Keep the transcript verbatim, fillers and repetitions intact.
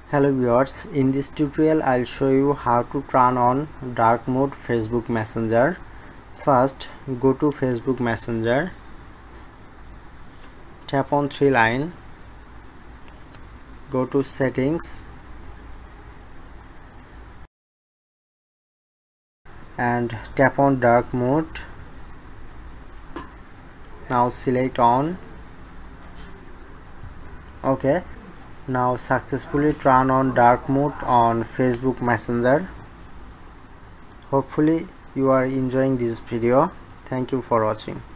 Hello viewers, in this tutorial I'll show you how to turn on dark mode Facebook Messenger. First, go to Facebook Messenger, tap on three line, go to settings and tap on dark mode. Now select on. Okay, now successfully turn on dark mode on Facebook Messenger. Hopefully you are enjoying this video. Thank you for watching.